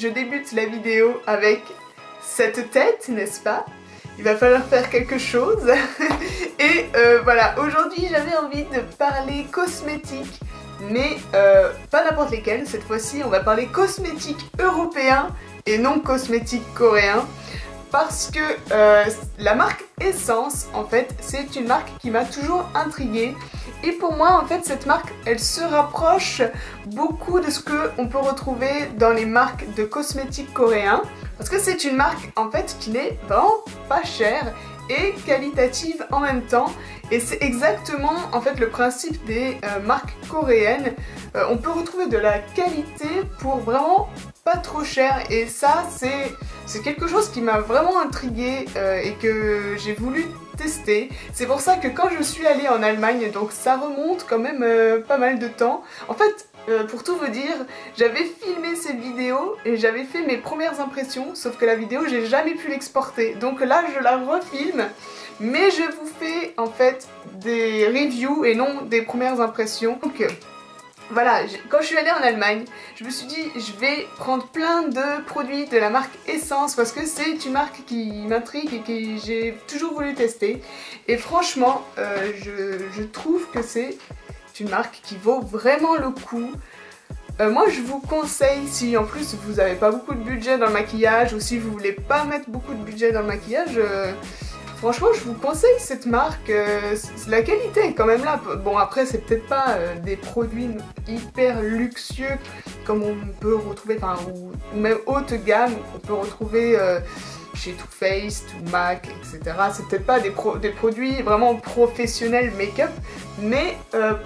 je débute la vidéo avec cette tête, n'est-ce pas? Il va falloir faire quelque chose. Et voilà, aujourd'hui j'avais envie de parler cosmétiques, mais pas n'importe lesquels. Cette fois-ci, on va parler cosmétiques européens et non cosmétiques coréens. Parce que la marque Essence, en fait, c'est une marque qui m'a toujours intriguée. Et pour moi, en fait, cette marque, elle se rapproche beaucoup de ce qu'on peut retrouver dans les marques de cosmétiques coréens. Parce que c'est une marque, en fait, qui n'est vraiment pas chère et qualitative en même temps. Et c'est exactement, en fait, le principe des marques coréennes. On peut retrouver de la qualité pour vraiment pas trop cher. Et ça, c'est quelque chose qui m'a vraiment intriguée et que j'ai voulu tester. C'est pour ça que quand je suis allée en Allemagne, donc ça remonte quand même pas mal de temps. En fait, pour tout vous dire, j'avais filmé cette vidéo et j'avais fait mes premières impressions, sauf que la vidéo, j'ai jamais pu l'exporter. Donc là, je la refilme, mais je vous fais en fait des reviews et non des premières impressions. Donc voilà, quand je suis allée en Allemagne, je me suis dit je vais prendre plein de produits de la marque Essence parce que c'est une marque qui m'intrigue et que j'ai toujours voulu tester. Et franchement, je trouve que c'est une marque qui vaut vraiment le coup. Moi je vous conseille, si en plus vous n'avez pas beaucoup de budget dans le maquillage ou si vous voulez pas mettre beaucoup de budget dans le maquillage, franchement je vous conseille cette marque. La qualité est quand même là. Bon après c'est peut-être pas des produits hyper luxueux comme on peut retrouver, enfin ou même haute gamme qu'on peut retrouver chez Too Faced, Too MAC, etc. C'est peut-être pas des produits vraiment professionnels make-up, mais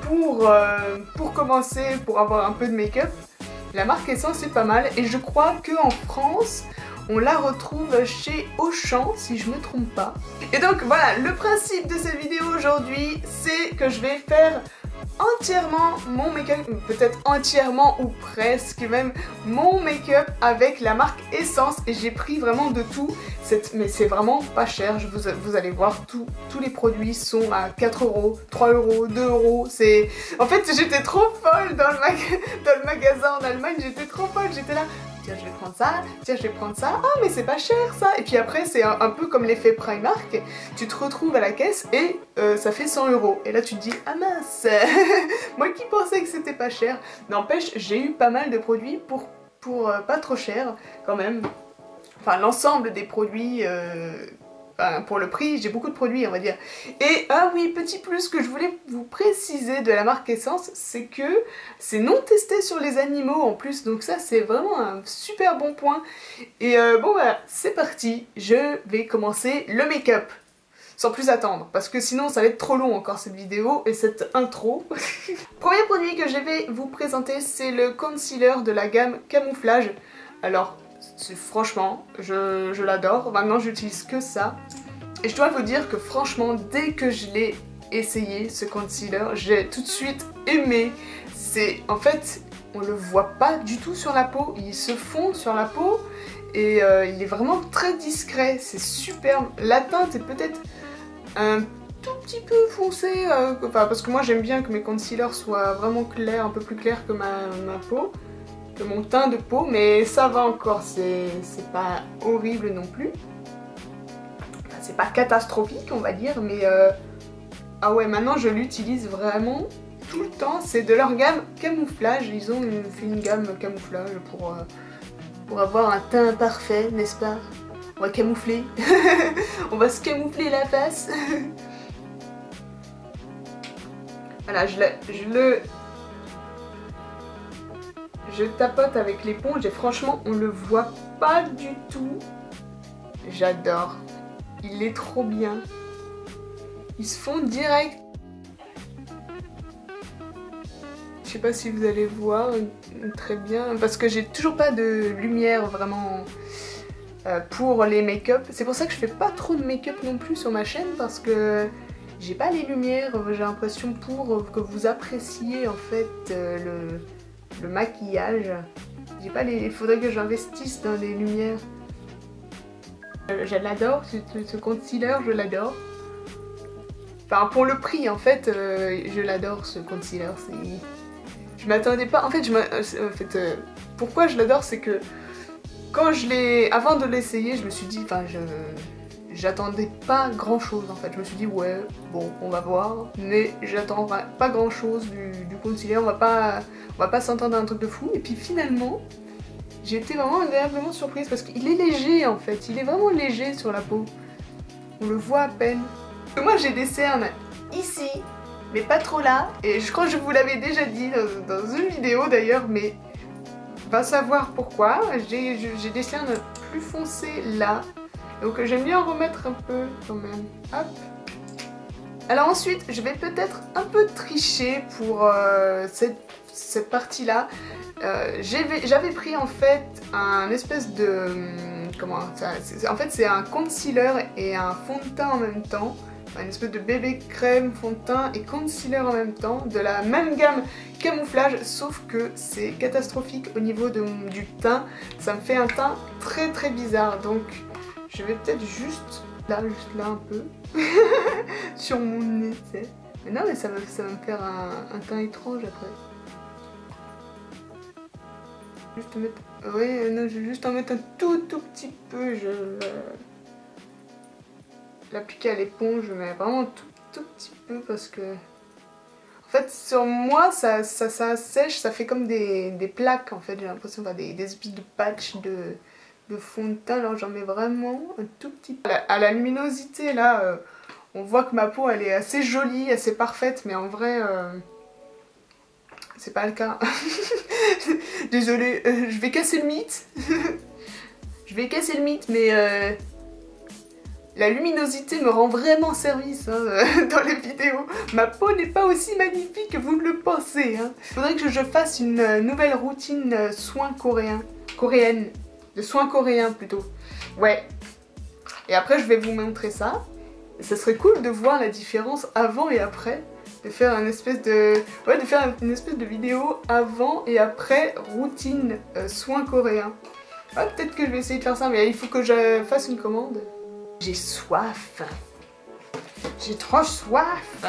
pour commencer, pour avoir un peu de make-up, la marque Essence c'est pas mal. Et je crois qu'en France, on la retrouve chez Auchan, si je me trompe pas. Et donc voilà, le principe de cette vidéo aujourd'hui, c'est que je vais faire entièrement mon make-up, peut-être entièrement ou presque même mon make-up avec la marque Essence. Et j'ai pris vraiment de tout, mais c'est vraiment pas cher. Vous allez voir, tous les produits sont à 4 €, 3 €, 2 €. En fait j'étais trop folle dans le magasin en Allemagne, j'étais trop folle, j'étais là. Tiens je vais prendre ça, tiens je vais prendre ça, ah mais c'est pas cher ça. Et puis après c'est un peu comme l'effet Primark, tu te retrouves à la caisse et ça fait 100 €. Et là tu te dis ah mince, moi qui pensais que c'était pas cher. N'empêche, j'ai eu pas mal de produits pour pas trop cher quand même. Enfin l'ensemble des produits, pour le prix, j'ai beaucoup de produits on va dire. Et ah oui, petit plus que je voulais vous préciser de la marque Essence, c'est que c'est non testé sur les animaux en plus, donc ça c'est vraiment un super bon point. Et bon voilà, c'est parti, je vais commencer le make-up sans plus attendre, parce que sinon ça va être trop long encore cette vidéo et cette intro. Premier produit que je vais vous présenter, c'est le concealer de la gamme Camouflage. Alors franchement, je l'adore. Maintenant j'utilise que ça. Et je dois vous dire que franchement, dès que je l'ai essayé, ce concealer, j'ai tout de suite aimé. En fait, on le voit pas du tout sur la peau. Il se fond sur la peau et il est vraiment très discret. C'est superbe. La teinte est peut-être un tout petit peu foncée. Parce que moi j'aime bien que mes concealers soient vraiment clairs, un peu plus clairs que ma peau, de mon teint de peau, mais ça va encore, c'est pas horrible non plus. Enfin, c'est pas catastrophique on va dire, mais ah ouais, maintenant je l'utilise vraiment tout le temps. C'est de leur gamme Camouflage, ils ont fait une gamme camouflage pour avoir un teint parfait, n'est-ce pas? On va camoufler, on va se camoufler la face. Voilà, je tapote avec l'éponge et franchement on le voit pas du tout. J'adore. Il est trop bien. Il se fond direct. Je sais pas si vous allez voir très bien parce que j'ai toujours pas de lumière vraiment pour les make-up. C'est pour ça que je fais pas trop de make-up non plus sur ma chaîne parce que j'ai pas les lumières. J'ai l'impression pour que vous appréciez en fait le maquillage. J'ai pas les... Il faudrait que j'investisse dans les lumières. Je l'adore, ce concealer, je l'adore. Enfin, pour le prix, en fait, je l'adore, ce concealer. Je m'attendais pas... En fait, pourquoi je l'adore, c'est que quand avant de l'essayer, je me suis dit, enfin j'attendais pas grand chose en fait. Je me suis dit ouais, bon, on va voir, mais j'attends pas grand chose du concealer, on va pas s'entendre à un truc de fou. Et puis finalement, j'ai été vraiment agréablement surprise parce qu'il est léger en fait, il est vraiment léger sur la peau. On le voit à peine. Moi j'ai des cernes ici, mais pas trop là, et je crois que je vous l'avais déjà dit dans une vidéo d'ailleurs, mais va savoir pourquoi. J'ai des cernes plus foncées là. Donc j'aime bien en remettre un peu quand même. Hop. Alors ensuite, je vais peut-être un peu tricher pour cette partie-là. J'avais pris en fait un espèce de... comment ça, en fait c'est un concealer et un fond de teint en même temps. Enfin, une espèce de bébé crème, fond de teint et concealer en même temps. De la même gamme camouflage, sauf que c'est catastrophique au niveau du teint. Ça me fait un teint très très bizarre. Donc... je vais peut-être juste là un peu, sur mon nez, tu sais. Mais non, mais ça va me faire un teint étrange après. Juste mettre... ouais, non, je vais juste en mettre un tout petit peu. Je vais l'appliquer à l'éponge, mais vraiment tout petit peu parce que... en fait, sur moi, ça sèche, ça fait comme des plaques en fait. J'ai l'impression d'avoir des espèces de patchs de fond de teint. Alors j'en mets vraiment un tout petit peu. À la luminosité là, on voit que ma peau elle est assez jolie, assez parfaite, mais en vrai c'est pas le cas. Désolée, je vais casser le mythe. Je vais casser le mythe, mais la luminosité me rend vraiment service hein, dans les vidéos. Ma peau n'est pas aussi magnifique que vous ne le pensez. Hein. Il faudrait que je fasse une nouvelle routine soins coréenne. De soins coréens plutôt. Ouais. Et après je vais vous montrer ça. Et ça serait cool de voir la différence avant et après. De faire une espèce de... ouais, de faire une espèce de vidéo avant et après routine soins coréens. Ouais, peut-être que je vais essayer de faire ça, mais il faut que je fasse une commande. J'ai soif. J'ai trop soif.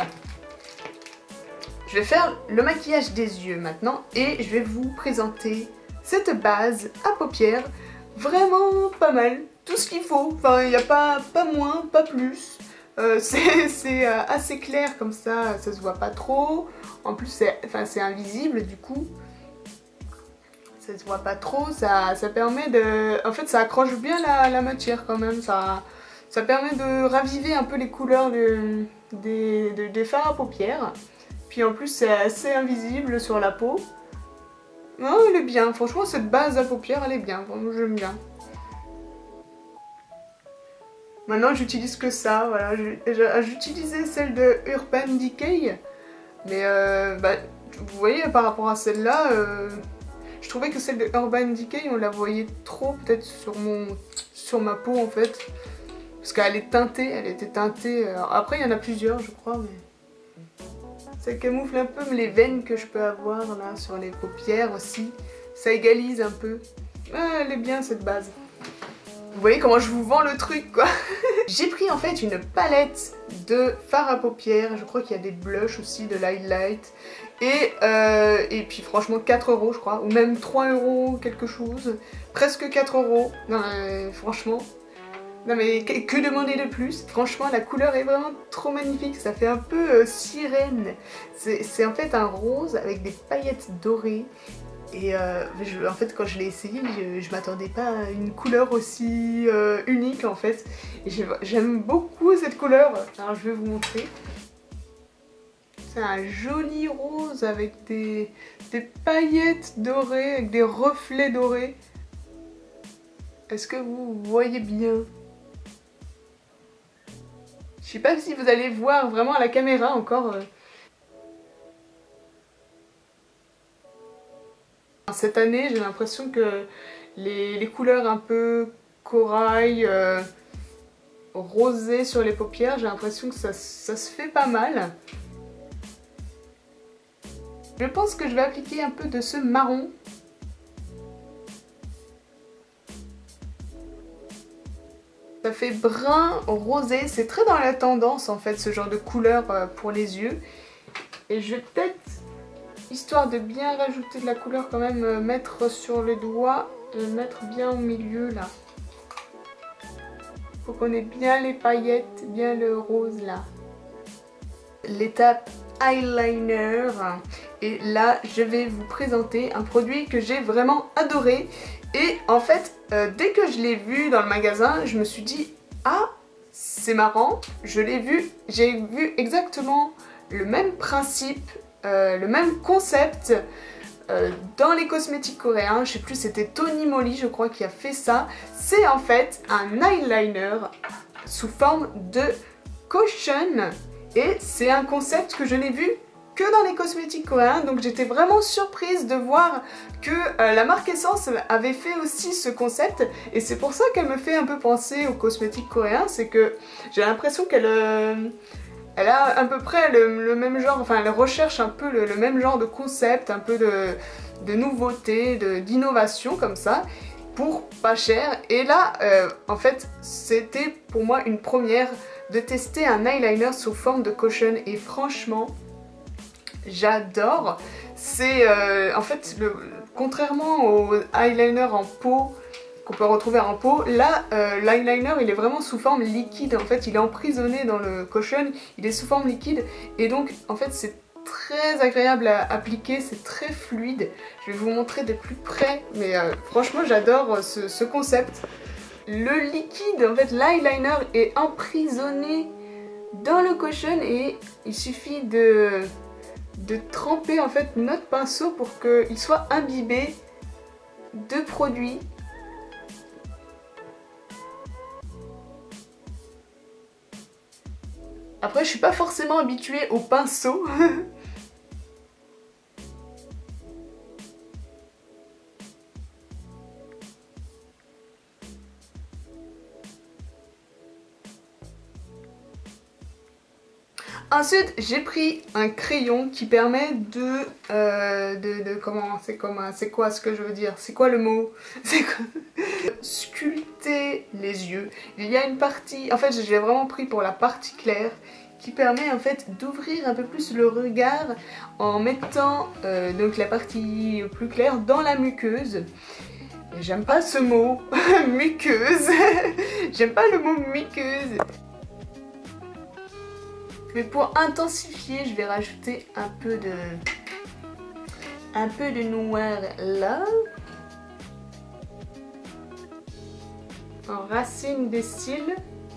Je vais faire le maquillage des yeux maintenant et je vais vous présenter cette base à paupières. Vraiment pas mal, tout ce qu'il faut, enfin il n'y a pas moins, pas plus, c'est assez clair comme ça se voit pas trop, en plus c'est invisible du coup, ça se voit pas trop, ça permet de, en fait ça accroche bien la matière quand même, ça permet de raviver un peu les couleurs des fards à paupières, puis en plus c'est assez invisible sur la peau. Non, elle est bien, franchement cette base à paupières elle est bien, vraiment j'aime bien. Maintenant j'utilise que ça, voilà, j'utilisais celle de Urban Decay, mais bah, vous voyez par rapport à celle-là, je trouvais que celle de Urban Decay on la voyait trop peut-être sur ma peau en fait, parce qu'elle est teintée, elle était teintée, après il y en a plusieurs je crois, mais... ça camoufle un peu les veines que je peux avoir là sur les paupières aussi. Ça égalise un peu. Ah, elle est bien cette base. Vous voyez comment je vous vends le truc quoi. J'ai pris en fait une palette de fard à paupières. Je crois qu'il y a des blushs aussi, de l'highlight. Et puis franchement 4 € je crois. Ou même 3 € quelque chose. Presque 4 €. Non franchement... non mais que demander de plus? Franchement la couleur est vraiment trop magnifique, ça fait un peu sirène. C'est en fait un rose avec des paillettes dorées. Et en fait quand je l'ai essayé, je m'attendais pas à une couleur aussi unique en fait. Et j'aime beaucoup cette couleur, alors je vais vous montrer. C'est un joli rose avec des paillettes dorées, avec des reflets dorés. Est-ce que vous voyez bien? Je sais pas si vous allez voir vraiment à la caméra encore. Cette année, j'ai l'impression que les couleurs un peu corail, rosé sur les paupières, j'ai l'impression que ça se fait pas mal. Je pense que je vais appliquer un peu de ce marron. Ça fait brun rosé, c'est très dans la tendance en fait ce genre de couleur pour les yeux. Et je vais peut-être, histoire de bien rajouter de la couleur quand même, mettre sur le doigt et le mettre bien au milieu là. Faut qu'on ait bien les paillettes, bien le rose là. L'étape eyeliner. Et là, je vais vous présenter un produit que j'ai vraiment adoré. Et en fait, dès que je l'ai vu dans le magasin, je me suis dit, ah, c'est marrant, je l'ai vu, j'ai vu exactement le même principe, le même concept dans les cosmétiques coréens. Je sais plus, c'était Tony Moly, je crois, qui a fait ça. C'est en fait un eyeliner sous forme de cushion. Et c'est un concept que je n'ai vu que dans les cosmétiques coréens, donc j'étais vraiment surprise de voir que la marque Essence avait fait aussi ce concept, et c'est pour ça qu'elle me fait un peu penser aux cosmétiques coréens. C'est que j'ai l'impression qu'elle elle a à peu près le même genre, enfin elle recherche un peu le même genre de concept, un peu de nouveauté, d'innovation comme ça, pour pas cher. Et là, en fait, c'était pour moi une première de tester un eyeliner sous forme de cushion, et franchement, j'adore. C'est en fait, contrairement au eyeliner en pot qu'on peut retrouver en pot, là l'eyeliner il est vraiment sous forme liquide. En fait, il est emprisonné dans le cushion, il est sous forme liquide, et donc en fait c'est très agréable à appliquer, c'est très fluide. Je vais vous montrer de plus près, mais franchement j'adore ce concept. Le liquide, en fait l'eyeliner est emprisonné dans le cushion, et il suffit de tremper en fait notre pinceau pour qu'il soit imbibé de produit. Après, je suis pas forcément habituée au pinceau. Ensuite, j'ai pris un crayon qui permet comment, c'est quoi ce que je veux dire? C'est quoi le mot? C'est quoi? Sculpter les yeux. Il y a une partie, en fait, j'ai vraiment pris pour la partie claire, qui permet en fait d'ouvrir un peu plus le regard en mettant donc la partie plus claire dans la muqueuse. J'aime pas ce mot, muqueuse. J'aime pas le mot muqueuse. Mais pour intensifier, je vais rajouter un peu de noir là, en racine des cils.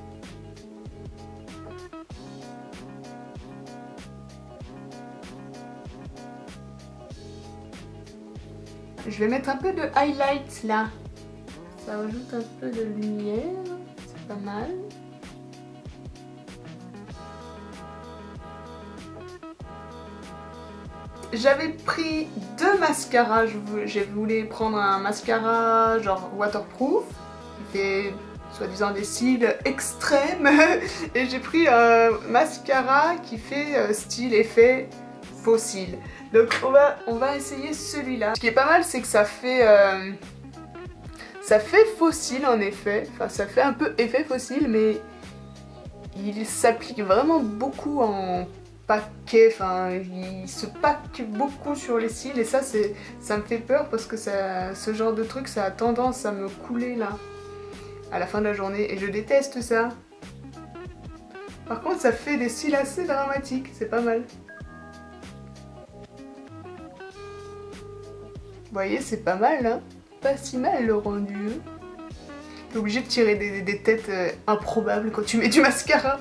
Je vais mettre un peu de highlight là, ça rajoute un peu de lumière, c'est pas mal. J'avais pris deux mascaras, j'ai voulu prendre un mascara genre waterproof, qui fait soi-disant des cils extrêmes, et j'ai pris un mascara qui fait style effet faux cils. Donc on va essayer celui-là. Ce qui est pas mal, c'est que ça fait faux cils en effet, enfin ça fait un peu effet faux cils, mais il s'applique vraiment beaucoup en paquet, enfin il se pack beaucoup sur les cils, et ça me fait peur parce que ce genre de truc ça a tendance à me couler là à la fin de la journée, et je déteste ça. Par contre ça fait des cils assez dramatiques, c'est pas mal. Vous voyez, c'est pas mal hein, pas si mal le rendu. T'es obligé de tirer des têtes improbables quand tu mets du mascara.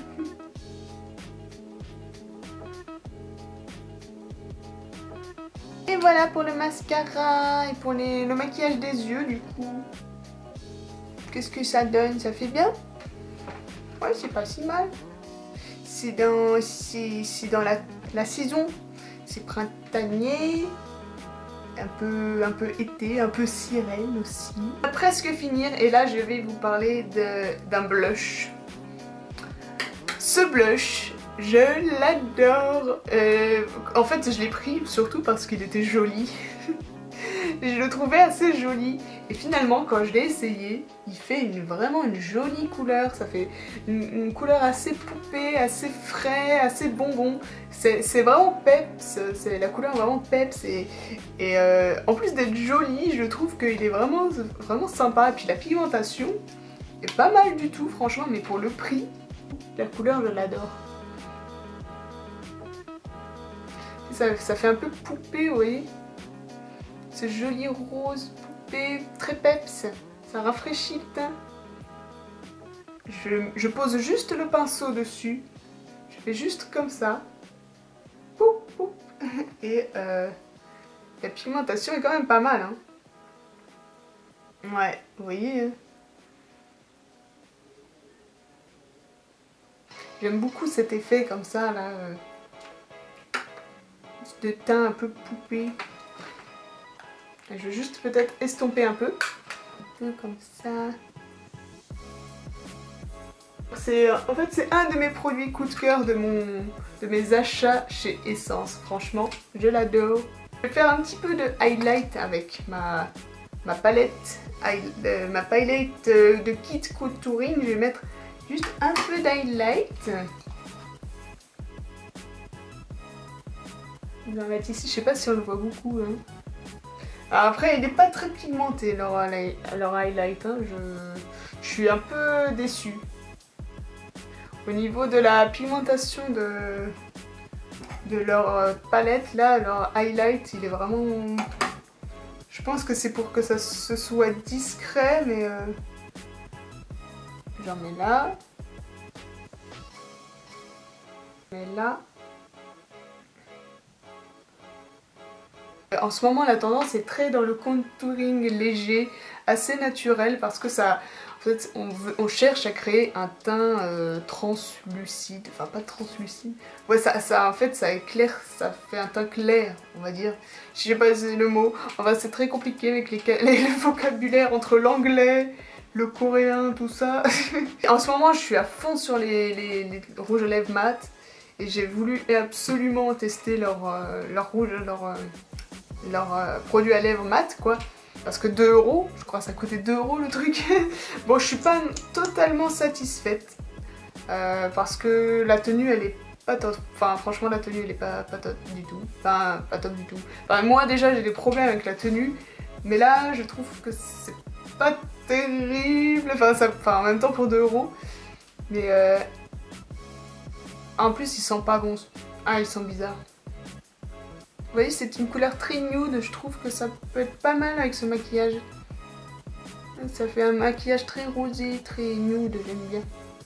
Et voilà pour le mascara et pour le maquillage des yeux du coup. Qu'est-ce que ça donne? Ça fait bien? Ouais, c'est pas si mal. C'est dans la saison. C'est printanier. Un peu été, un peu sirène aussi. On va presque finir, et là je vais vous parler d'un blush. Ce blush, je l'adore. En fait je l'ai pris surtout parce qu'il était joli. Et je le trouvais assez joli. Et finalement, quand je l'ai essayé, il fait vraiment une jolie couleur. Ça fait une couleur assez poupée, assez frais, assez bonbon. C'est vraiment peps, la couleur est vraiment peps. Et en plus d'être joli, je trouve qu'il est vraiment sympa. Et puis la pigmentation est pas mal du tout, franchement. Mais pour le prix, la couleur, je l'adore. Ça fait un peu poupée, vous voyez. Ce joli rose poupée, très peps. Ça rafraîchit le teint. Je pose juste le pinceau dessus. Je fais juste comme ça. Poup, poup. Et la pigmentation est quand même pas mal. Hein. Ouais, vous voyez. Hein. J'aime beaucoup cet effet comme ça, là. De teint un peu poupée. Je vais juste peut-être estomper un peu comme ça. En fait c'est un de mes produits coup de cœur de mes achats chez Essence. Franchement, je l'adore. Je vais faire un petit peu de highlight avec ma palette de kit contouring. Je vais mettre juste un peu d'highlight. Je vais en mettre ici, je sais pas si on le voit beaucoup. Hein. Alors après, il n'est pas très pigmenté leur highlight. Hein. Je suis un peu déçue. Au niveau de la pigmentation de leur palette, là, leur highlight, il est vraiment... Je pense que c'est pour que ça se soit discret, mais... J'en mets là. J'en mets là. En ce moment la tendance est très dans le contouring léger, assez naturel parce que ça, en fait, on cherche à créer un teint translucide, enfin pas translucide, ouais en fait ça éclaire, ça fait un teint clair on va dire, je sais pas si c'est le mot, enfin c'est très compliqué avec le vocabulaire entre l'anglais, le coréen, tout ça. En ce moment je suis à fond sur les rouges à lèvres mat et j'ai voulu absolument tester leur produit à lèvres mat quoi, parce que 2 €, je crois que ça coûtait 2 € le truc. Bon, je suis pas totalement satisfaite parce que la tenue elle est pas top, enfin franchement la tenue elle est pas top du tout, enfin pas top du tout. Enfin moi déjà j'ai des problèmes avec la tenue, mais là je trouve que c'est pas terrible, enfin en même temps pour 2 €, mais en plus ils sentent pas bons, ah ils sont bizarres. Vous voyez, c'est une couleur très nude, je trouve que ça peut être pas mal avec ce maquillage. Ça fait un maquillage très rosé, très nude, j'aime bien.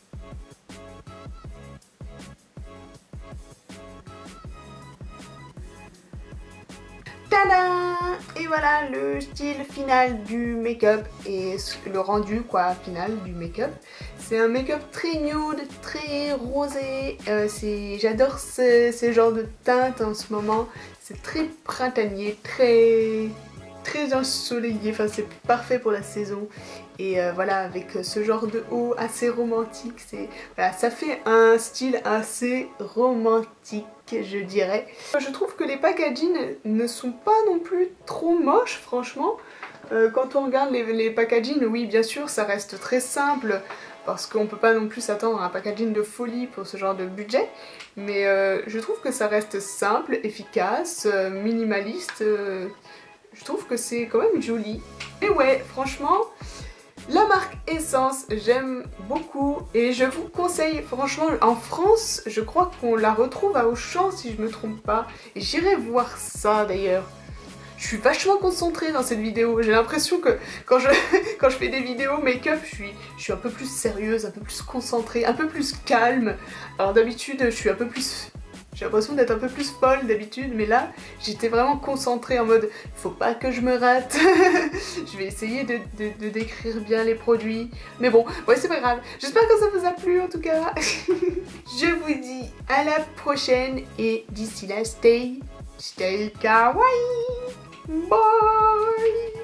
Tada! Et voilà le style final du make-up et le rendu quoi final du make-up. C'est un make-up très nude, très rosé. J'adore ce genre de teinte en ce moment. C'est très printanier, très ensoleillé. Enfin c'est parfait pour la saison. Et voilà, avec ce genre de haut assez romantique, voilà, ça fait un style assez romantique, je dirais. Je trouve que les packaging ne sont pas non plus trop moches, franchement. Quand on regarde les packaging, oui, bien sûr, ça reste très simple, parce qu'on peut pas non plus s'attendre à un packaging de folie pour ce genre de budget. Mais je trouve que ça reste simple, efficace, minimaliste. Je trouve que c'est quand même joli. Et ouais, franchement... La marque Essence, j'aime beaucoup et je vous conseille, franchement, en France, je crois qu'on la retrouve à Auchan si je me trompe pas. Et j'irai voir ça d'ailleurs. Je suis vachement concentrée dans cette vidéo. J'ai l'impression que quand je fais des vidéos make-up, je suis un peu plus sérieuse, un peu plus concentrée, un peu plus calme. Alors d'habitude, je suis un peu plus... J'ai l'impression d'être un peu plus folle d'habitude, mais là, j'étais vraiment concentrée en mode « faut pas que je me rate, je vais essayer de décrire bien les produits. » Mais bon, ouais, c'est pas grave. J'espère que ça vous a plu en tout cas. Je vous dis à la prochaine et d'ici là, stay kawaii. Bye.